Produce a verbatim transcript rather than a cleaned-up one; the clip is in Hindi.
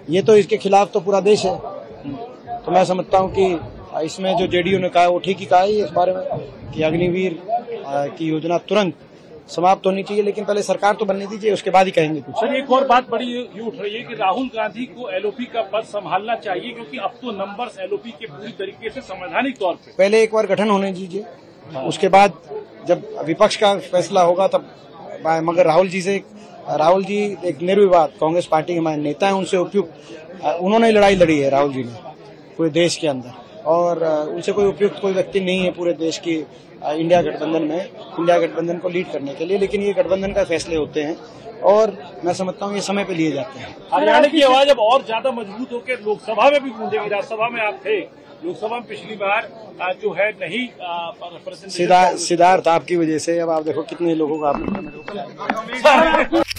ये तो इसके खिलाफ तो पूरा देश है। तो मैं समझता हूँ कि इसमें जो जेडीयू ने कहा है वो ठीक ही कहा है इस बारे में कि अग्निवीर की योजना तुरंत समाप्त होनी चाहिए, लेकिन पहले सरकार तो बनने दीजिए, उसके बाद ही कहेंगे कुछ। सर, एक और बात बड़ी ये उठ रही है कि राहुल गांधी को एलओपी का पद संभालना चाहिए, क्योंकि अब तो नंबर्स एलओपी के पूरी तरीके से संवैधानिक तौर पे पहले एक बार गठन होने दीजिए, उसके बाद जब विपक्ष का फैसला होगा तब। मगर राहुल जी से राहुल जी एक निर्विवाद कांग्रेस पार्टी के हमारे नेता हैं, उनसे उपयुक्त उन्होंने लड़ाई लड़ी है राहुल जी ने पूरे देश के अंदर, और उनसे कोई उपयुक्त कोई व्यक्ति नहीं है पूरे देश की इंडिया गठबंधन में इंडिया गठबंधन को लीड करने के लिए। लेकिन ये गठबंधन का फैसले होते हैं और मैं समझता हूँ ये समय पे लिए जाते हैं। हरियाणा की आवाज अब और ज्यादा मजबूत होकर लोकसभा में भी गूंजेगी। राज्यसभा में आप थे, लोकसभा में पिछली बार जो है नहीं सिद्धार्थ आपकी वजह से अब आप देखो कितने लोगों का आपने